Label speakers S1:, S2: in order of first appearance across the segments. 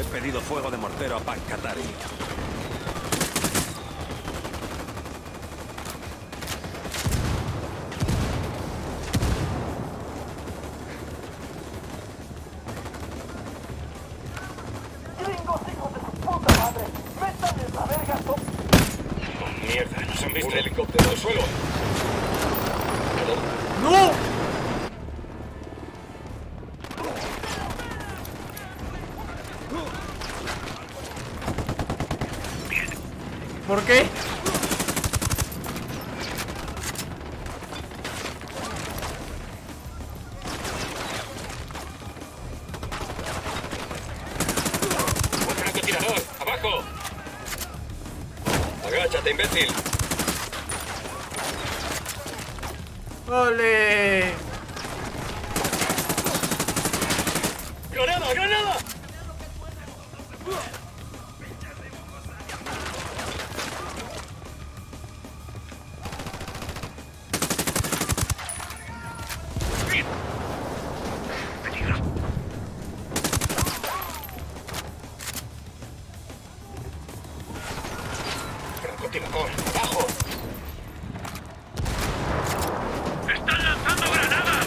S1: pedido fuego de mortero a Pancatari.
S2: ¡Gringos, hijos de su puta madre! ¡Métanles la verga!
S3: Mierda, nos han visto. Un helicóptero al suelo.
S4: ¡No! ¿Por qué?
S3: ¡Un francotirador! ¡Abajo! ¡Agáchate, imbécil!
S4: ¡Ole!
S3: ¡Granada, granada! Francotirador, abajo. ¡Están lanzando granadas!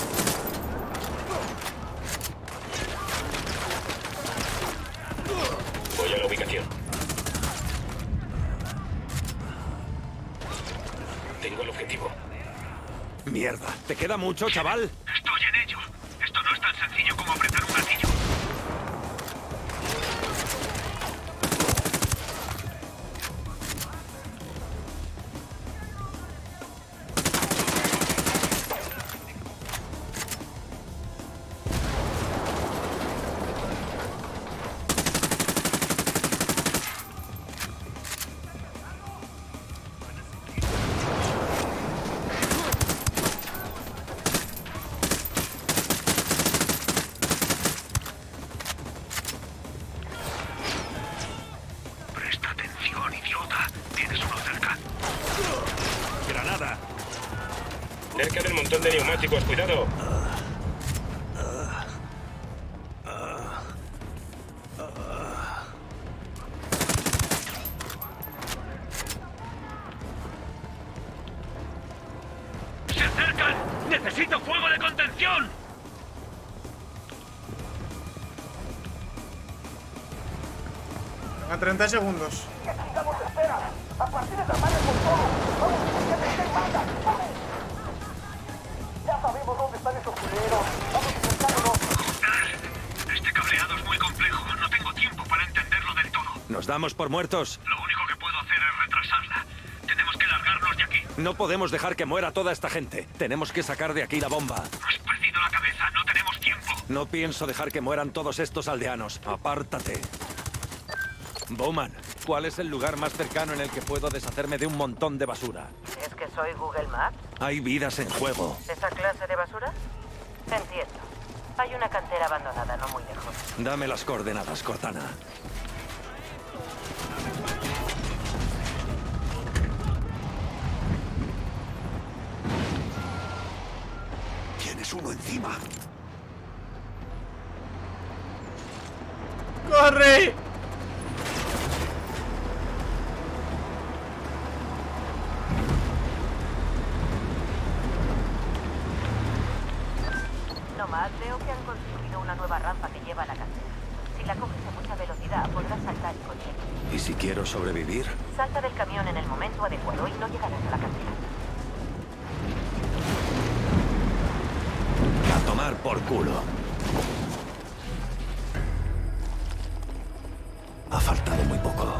S3: Voy a la ubicación. Tengo el objetivo.
S1: Mierda, ¿te queda mucho, chaval?
S3: Estoy en ello. Esto no es tan sencillo como apretar un gatillo. Presta atención, idiota. Tienes uno cerca.
S1: Granada.
S3: Cerca del montón de neumáticos, cuidado. ¡Se acercan! ¡Necesito fuego de contención!
S4: A 30 segundos.
S2: ¡Que sigamos espera! ¡A partir de tamaño con todo! ¡Vamos! ¡Que te den manda! ¡Vamos! Ya sabemos dónde están esos culeros. ¡Vamos a enfrentarnos!
S3: Este cableado es muy complejo. No tengo tiempo para entenderlo del todo.
S1: ¿Nos damos por muertos?
S3: Lo único que puedo hacer es retrasarla. Tenemos que largarnos de aquí.
S1: No podemos dejar que muera toda esta gente. Tenemos que sacar de aquí la bomba.
S3: Has perdido la cabeza. No tenemos tiempo.
S1: No pienso dejar que mueran todos estos aldeanos. Apártate. Bowman, ¿cuál es el lugar más cercano en el que puedo deshacerme de un montón de basura?
S5: ¿Es que soy Google Maps?
S1: Hay vidas en juego.
S5: ¿Esa clase de basura? Entiendo. Hay una cantera abandonada no muy lejos.
S1: Dame las coordenadas, Cortana. Tienes uno encima.
S4: ¡Corre!
S5: Nomad, veo que han construido una nueva rampa que lleva a la cantera. Si la coges a mucha velocidad, podrás saltar y conseguir.
S1: ¿Y si quiero sobrevivir?
S5: Salta del camión en el momento adecuado y no llegarás a la cantera.
S1: A tomar por culo. Ha faltado muy poco.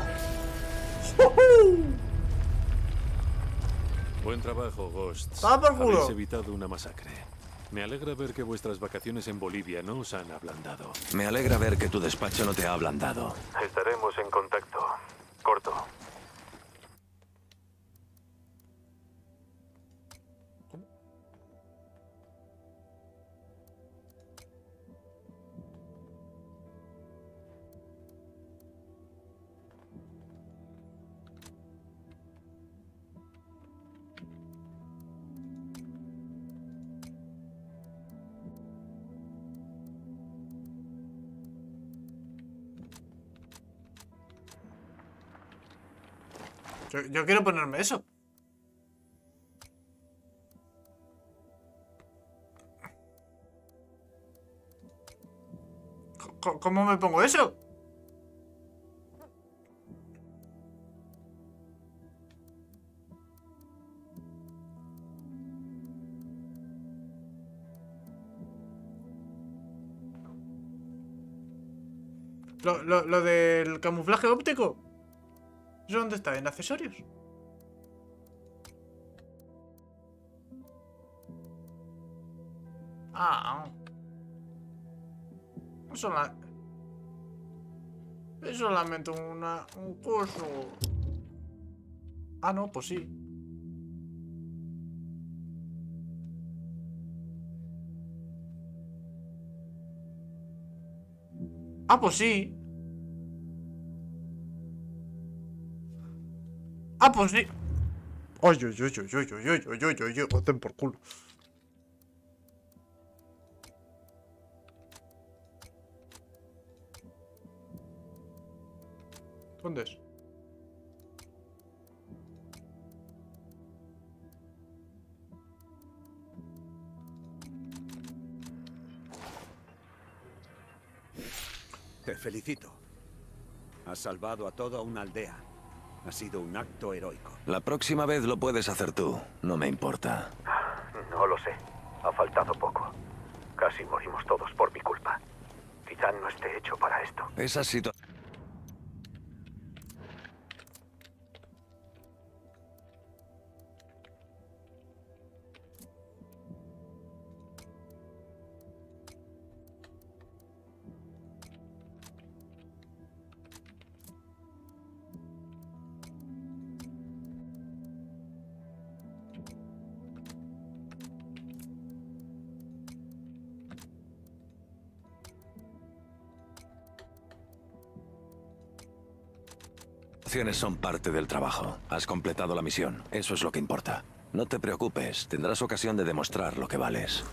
S6: Buen trabajo, Ghosts.
S4: ¡Toma por culo!
S6: Habéis evitado una masacre. Me alegra ver que vuestras vacaciones en Bolivia no os han ablandado.
S1: Me alegra ver que tu despacho no te ha ablandado.
S6: Estaremos en contacto. Corto.
S4: Yo quiero ponerme eso. ¿Cómo me pongo eso? Lo del camuflaje óptico. ¿Eso dónde está? ¿En accesorios? Ah. Es solamente un coso. Ah, no, pues sí. Ah, pues sí. Ah, pues sí. Oye, ten por culo. ¿Dónde es?
S7: Te felicito. Has salvado a toda una aldea. Ha sido un acto heroico.
S1: La próxima vez lo puedes hacer tú. No me importa.
S8: No lo sé. Ha faltado poco. Casi morimos todos por mi culpa. Titán no esté hecho para esto.
S1: Esa situación... son parte del trabajo. Has completado la misión. Eso es lo que importa. No te preocupes. Tendrás ocasión de demostrar lo que vales.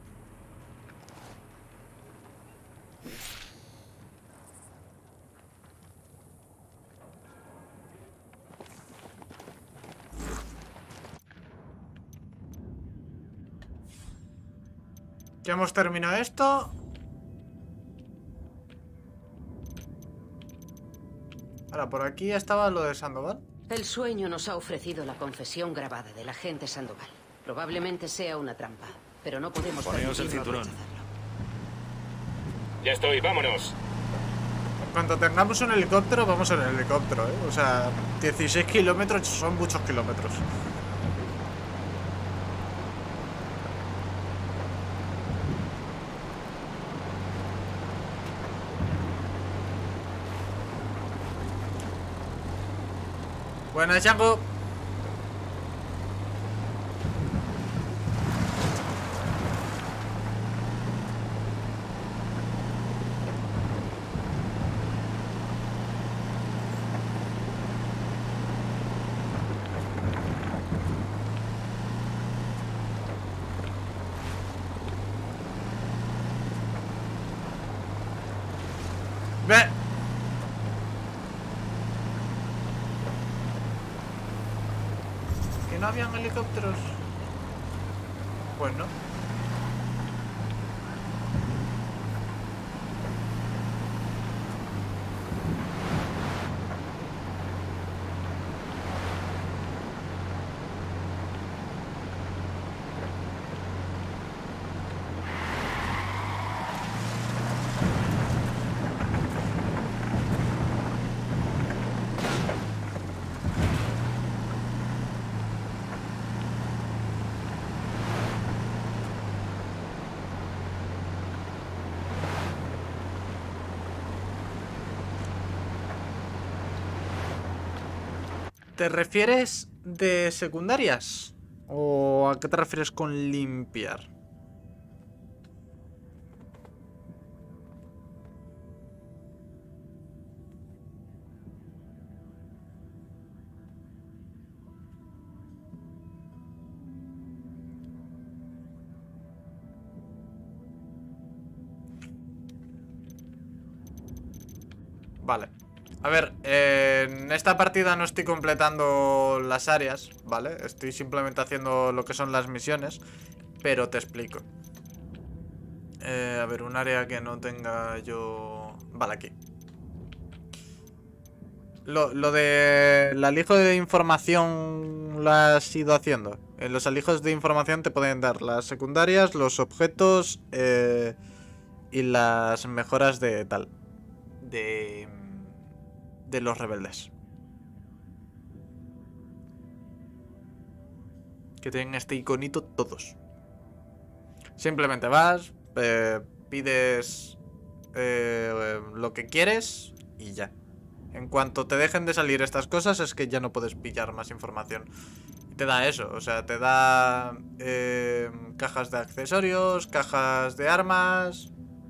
S4: Ya hemos terminado esto. Ahora, por aquí estaba lo de Sandoval.
S9: El sueño nos ha ofrecido la confesión grabada del agente Sandoval. Probablemente sea una trampa, pero no podemos
S6: Poneos el
S9: permitirnos
S6: cinturón.
S9: rechazarlo.
S10: Ya estoy, vámonos.
S4: En cuanto tengamos un helicóptero, vamos en el helicóptero, ¿eh? O sea, 16 kilómetros son muchos kilómetros. Buenas, Django. Ve. ¿Que no habían helicópteros? Pues no. ¿Te refieres de secundarias? ¿O a qué te refieres con limpiar? Vale. A ver, en esta partida no estoy completando las áreas, ¿vale? Estoy simplemente haciendo lo que son las misiones, pero te explico. A ver, un área que no tenga yo... Vale, aquí. Lo de el alijo de información lo has ido haciendo. En los alijos de información te pueden dar las secundarias, los objetos y las mejoras de tal. De los rebeldes. Que tienen este iconito todos. Simplemente vas, pides lo que quieres y ya. En cuanto te dejen de salir estas cosas es que ya no puedes pillar más información. Y te da eso, o sea, te da cajas de accesorios, cajas de armas,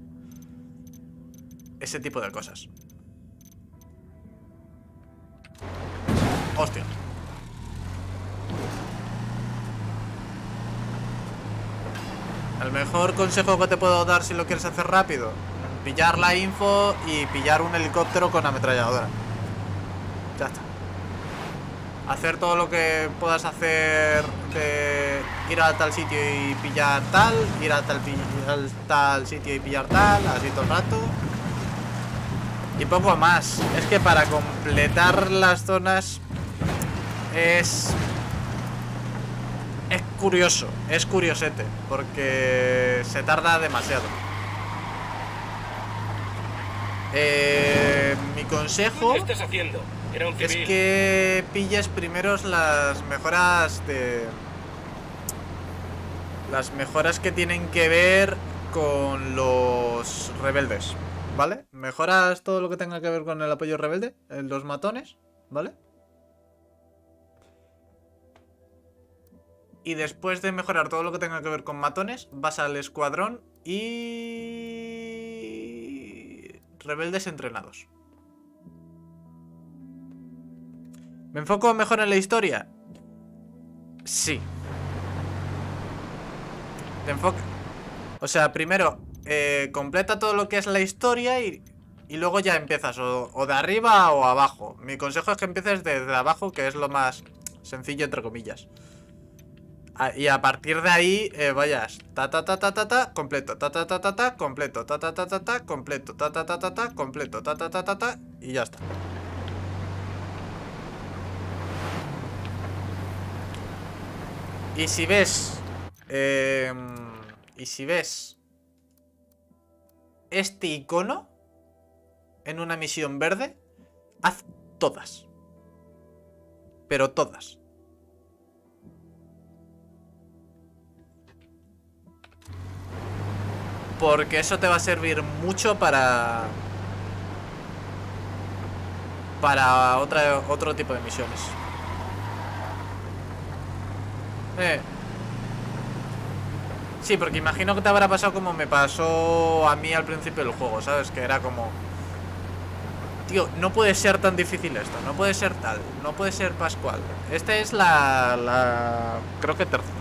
S4: ese tipo de cosas. Hostia. El mejor consejo que te puedo dar si lo quieres hacer rápido: pillar la info y pillar un helicóptero con ametralladora. Ya está. Hacer todo lo que puedas hacer de ir a tal sitio y pillar tal, ir a tal sitio y pillar tal, así todo el rato. Y poco más. Es que para completar las zonas es curioso, es curiosete, porque se tarda demasiado. Mi consejo
S10: ¿Qué estás haciendo? Era un
S4: es
S10: civil.
S4: que pilles primero las mejoras de... Las mejoras que tienen que ver con los rebeldes, ¿vale? Mejoras todo lo que tenga que ver con el apoyo rebelde, los matones, ¿vale? Y después de mejorar todo lo que tenga que ver con matones, vas al escuadrón y... rebeldes entrenados. ¿Me enfoco mejor en la historia? Sí. Te enfoca... O sea, primero completa todo lo que es la historia y luego ya empiezas o de arriba o abajo. Mi consejo es que empieces desde abajo, que es lo más sencillo, entre comillas. Y a partir de ahí vayas completo, completo, completo, completo, y ya está. Y si ves este icono en una misión verde, haz todas. Pero todas. Porque eso te va a servir mucho para otro tipo de misiones. Sí, porque imagino que te habrá pasado como me pasó a mí al principio del juego, ¿sabes? Que era como... Tío, no puede ser tan difícil esto, no puede ser tal, no puede ser Pascual. Esta es creo que tercera.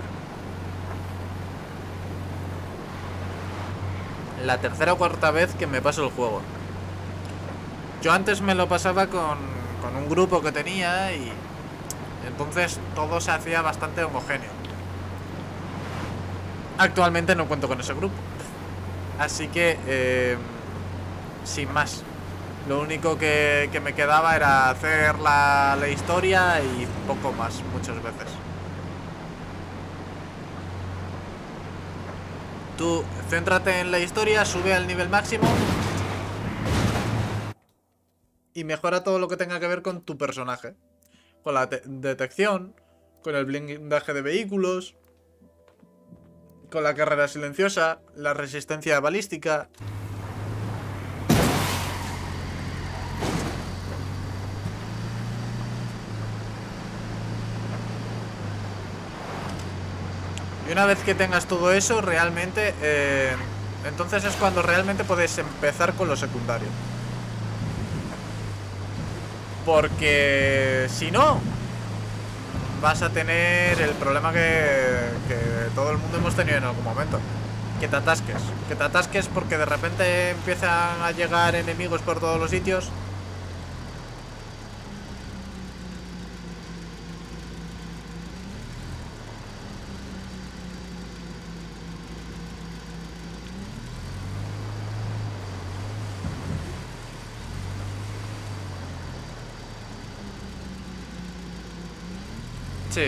S4: La tercera o cuarta vez que me paso el juego. Yo antes me lo pasaba con un grupo que tenía y entonces todo se hacía bastante homogéneo. Actualmente no cuento con ese grupo, así que sin más. Lo único que me quedaba era hacer la historia y poco más, muchas veces. Tú céntrate en la historia, sube al nivel máximo y mejora todo lo que tenga que ver con tu personaje. Con la detección, con el blindaje de vehículos, con la carrera silenciosa, la resistencia balística. Y una vez que tengas todo eso, realmente, entonces es cuando realmente puedes empezar con lo secundario. Porque si no, vas a tener el problema que todo el mundo hemos tenido en algún momento. Que te atasques. Que te atasques porque de repente empiezan a llegar enemigos por todos los sitios Sí.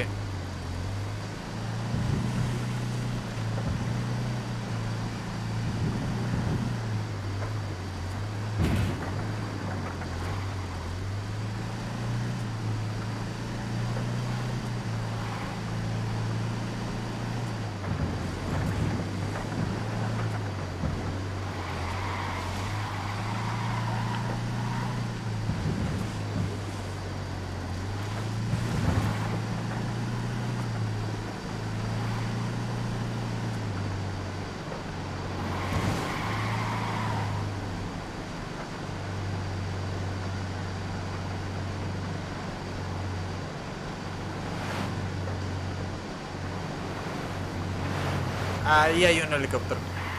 S4: Ahí hay un helicóptero.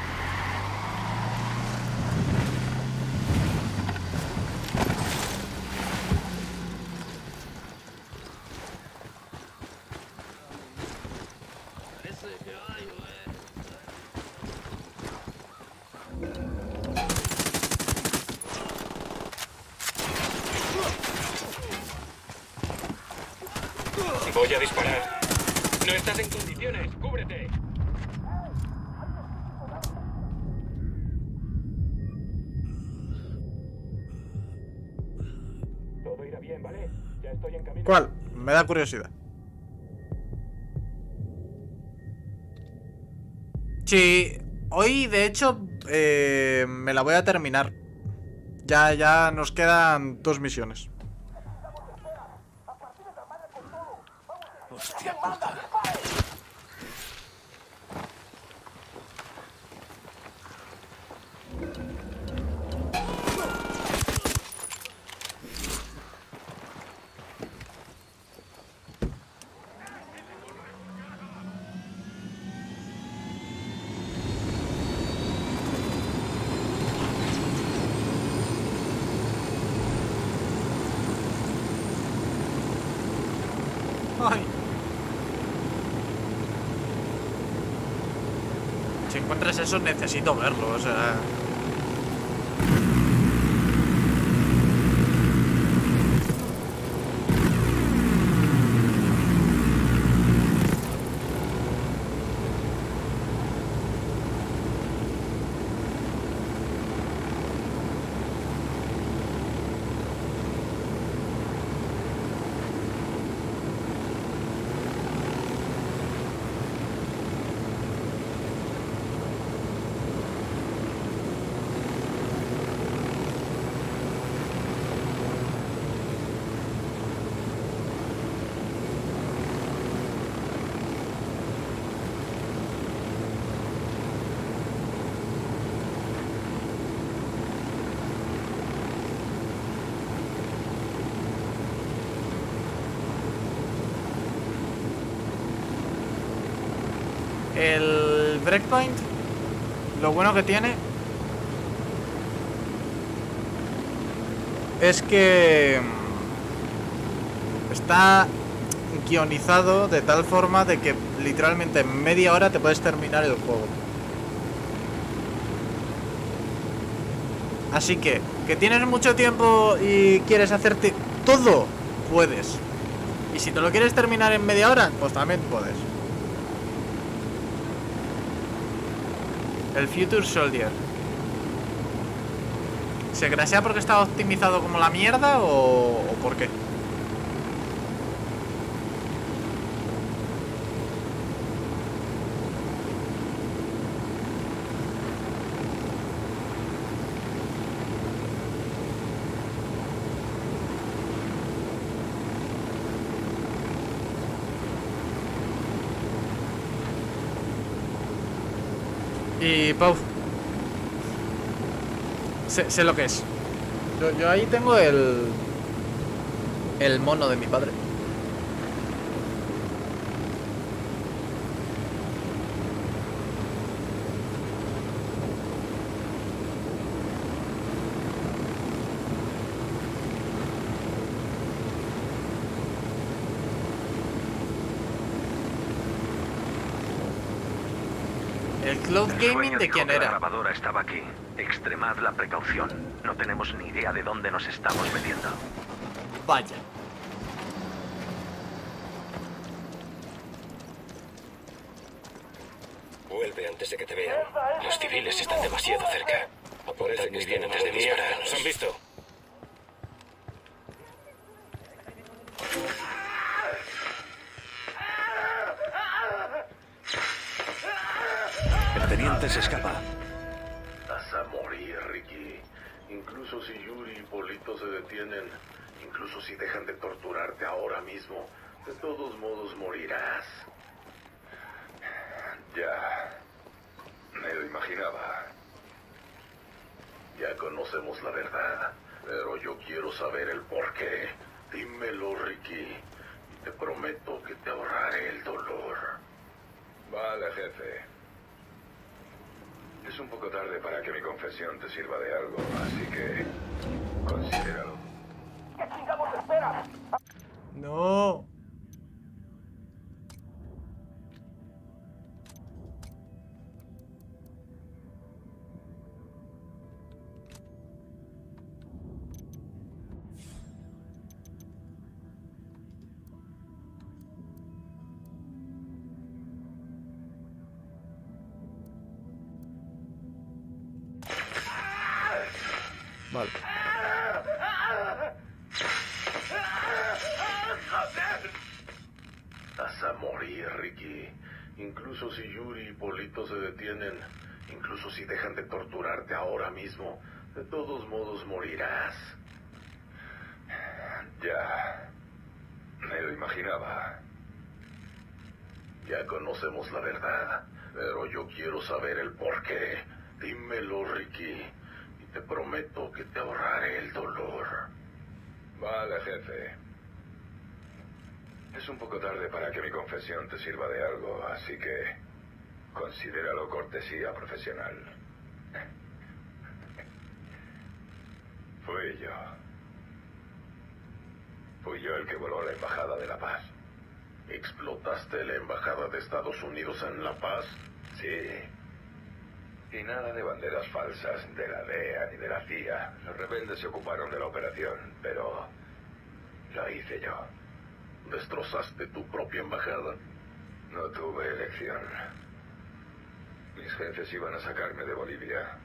S10: Voy a disparar. No estás en condiciones. ¡Cúbrete! Todo irá bien, ¿vale? Ya estoy en camino.
S4: ¿Cuál? Me da curiosidad. Sí, hoy de hecho me la voy a terminar. Ya nos quedan 2 misiones.
S1: Hostia puta.
S4: Ay. Si encuentras eso necesito verlo, o sea... El breakpoint, lo bueno que tiene es que está guionizado de tal forma de que literalmente en media hora te puedes terminar el juego. Así que tienes mucho tiempo y quieres hacerte todo, puedes. Y si te lo quieres terminar en media hora, pues también puedes. El Future Soldier. ¿Se crasea porque está optimizado como la mierda o por qué? Y Pau, sé lo que es. Yo ahí tengo el mono de mi padre. ¿El Cloud Gaming de quién era?
S8: La grabadora estaba aquí. Extremad la precaución. No tenemos ni idea de dónde nos estamos metiendo.
S4: Vaya.
S10: antes de que te vean. Los civiles están demasiado cerca. Apuntan muy bien antes de disparar. Nos han visto.
S1: El teniente se escapa.
S11: Vas a morir, Ricky. Incluso si Yuri y Polito se detienen, incluso si dejan de torturarte ahora mismo, de todos modos morirás. Ya. Me lo imaginaba. Ya conocemos la verdad, pero yo quiero saber el porqué. Dímelo, Ricky. Y te prometo que te ahorraré el dolor. Vale, jefe. Es un poco tarde para que mi confesión te sirva de algo, así que considéralo.
S2: ¿Qué chingados esperas?
S4: No. Vale.
S11: Vas a morir, Ricky. Incluso si Yuri y Polito se detienen, incluso si dejan de torturarte ahora mismo, de todos modos morirás. Ya. Me lo imaginaba. Ya conocemos la verdad, pero yo quiero saber el porqué. Dímelo, Ricky. Te prometo que te ahorraré el dolor. Vale, jefe. Es un poco tarde para que mi confesión te sirva de algo, así que considéralo cortesía profesional. Fui yo. Fui yo el que voló la Embajada de la Paz. ¿Explotaste la Embajada de Estados Unidos en La Paz? Sí. Y nada de banderas falsas de la DEA ni de la CIA. Los rebeldes se ocuparon de la operación, pero la hice yo. ¿Destrozaste tu propia embajada? No tuve elección. Mis jefes iban a sacarme de Bolivia.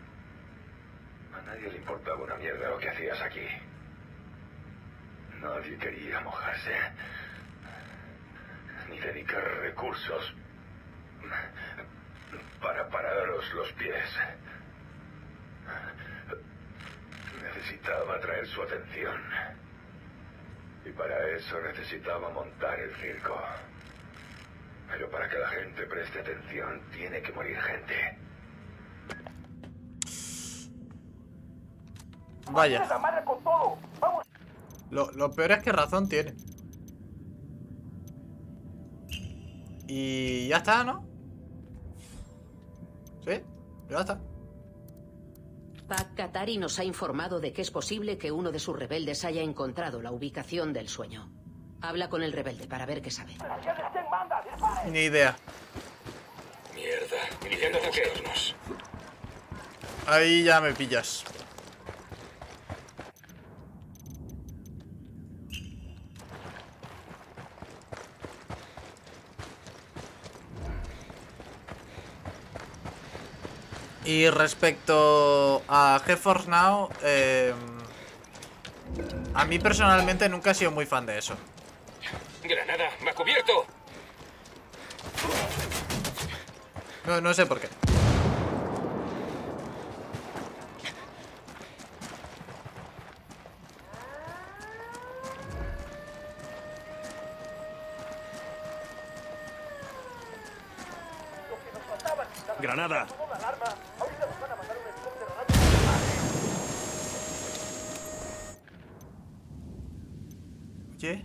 S11: A nadie le importaba una mierda lo que hacías aquí. Nadie quería mojarse, ni dedicar recursos para pararos los pies. Necesitaba atraer su atención. Y para eso necesitaba montar el circo. Pero para que la gente preste atención, tiene que morir gente.
S4: Vaya. Lo peor es que razón tiene. Y ya está, ¿no? ¿Sí? Ya está.
S9: Pac Katari nos ha informado de que es posible que uno de sus rebeldes haya encontrado la ubicación del sueño. Habla con el rebelde para ver qué sabe.
S4: Ni idea.
S10: Mierda. Iniciando ataque.
S4: Ahí ya me pillas. Y respecto a GeForce Now, a mí personalmente nunca he sido muy fan de eso.
S10: Granada, me ha cubierto.
S4: No sé por qué.
S1: Granada.
S4: ¿Qué?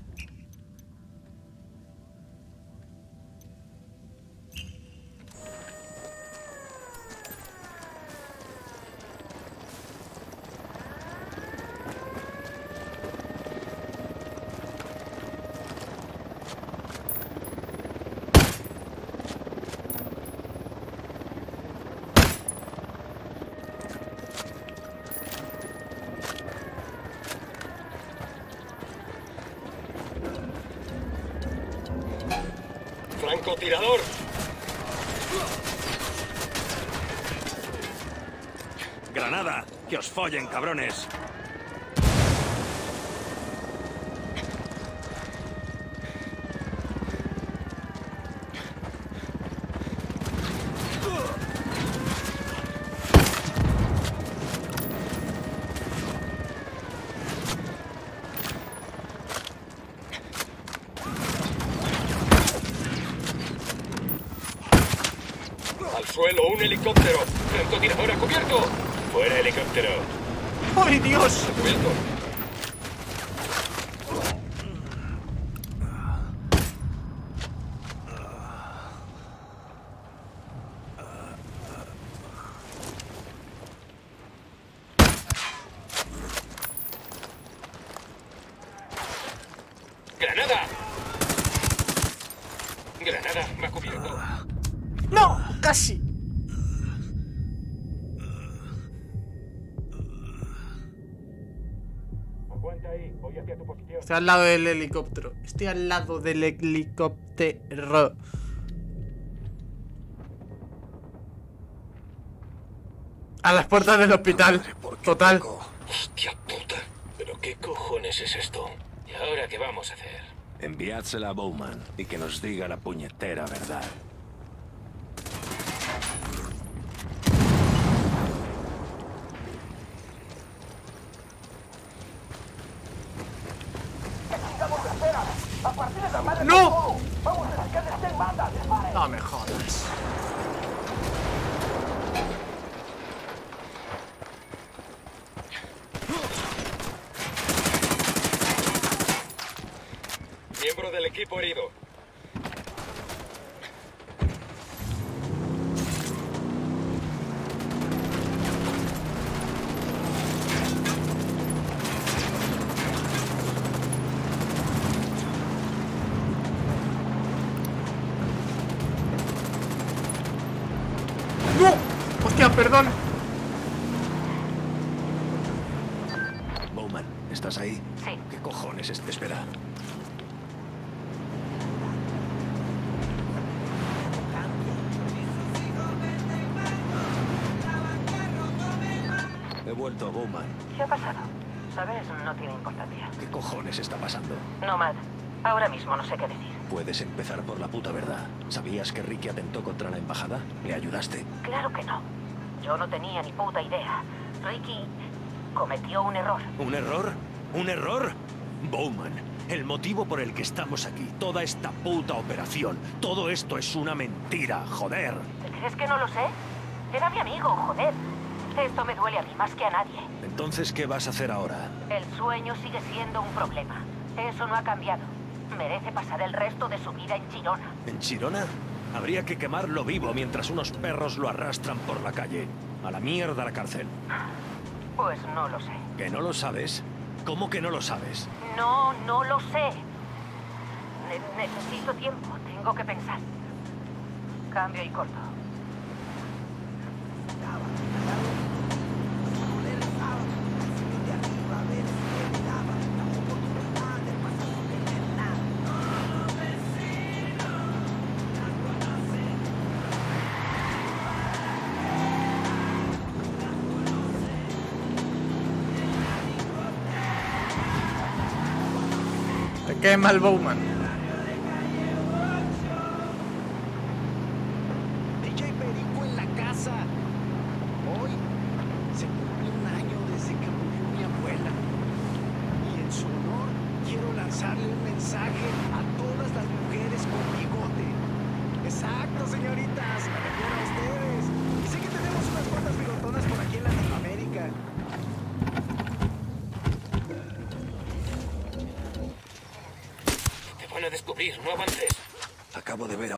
S10: Francotirador.
S1: ¡Granada! ¡Que os follen, cabrones!
S10: ¡Al suelo, un helicóptero! ¡Francotirador a cubierto! ¡Fuera helicóptero!
S4: ¡Ay, Dios!
S10: ¡A cubierto! ¡Granada! ¡Granada! ¡Me ha cubierto!
S4: ¡No! ¡Casi!
S3: Aguanta ahí, voy hacia tu posición.
S4: Estoy al lado del helicóptero. Estoy al lado del helicóptero. A las puertas del hospital. Total.
S10: ¡Hostia puta! ¿Pero qué cojones es esto? ¿Y ahora qué vamos a hacer?
S1: Enviádsela a Bowman y que nos diga la puñetera verdad.
S4: ¡No!
S2: ¡Vamos a sacar de este manda! ¡Disparen!
S4: No me jodas.
S10: Miembro del equipo herido.
S4: ¡No! ¡Hostia, perdón!
S1: Bowman, ¿estás ahí?
S5: Sí.
S1: ¿Qué cojones te espera? He vuelto a Bowman.
S5: ¿Qué ha pasado? ¿Sabes? No tiene importancia.
S1: ¿Qué cojones está pasando?
S5: Nomad, ahora mismo no sé qué decir.
S1: Puedes empezar por la puta verdad. ¿Sabías que Ricky atentó contra la embajada? ¿Le ayudaste?
S5: Claro que no. Yo no tenía ni puta idea. Ricky cometió un error.
S1: ¿Un error? ¿Un error? Bowman, el motivo por el que estamos aquí, toda esta puta operación, todo esto es una mentira, joder.
S5: ¿Te crees que no lo sé? Era mi amigo, joder. Esto me duele a mí más que a nadie.
S1: Entonces, ¿qué vas a hacer ahora?
S5: El sueño sigue siendo un problema. Eso no ha cambiado. Merece pasar el resto de su vida en Girona.
S1: ¿En Girona? Habría que quemarlo vivo mientras unos perros lo arrastran por la calle. A la mierda la cárcel.
S5: Pues no lo sé.
S1: ¿Que no lo sabes? ¿Cómo que no lo sabes?
S5: No, no lo sé. Necesito tiempo. Tengo que pensar. Cambio y corto.
S4: Te quema el Bowman.
S12: DJ Perico en la casa. Hoy se cumple un año desde que murió mi abuela. Y en su honor quiero lanzarle un mensaje a todas las mujeres con bigote. Exacto, señoritas. Me refiero a ustedes. Y sé que tenemos unas cuantas bigotonas por aquí en Latinoamérica.
S10: Te van a descubrir, no avances.
S1: Acabo de ver a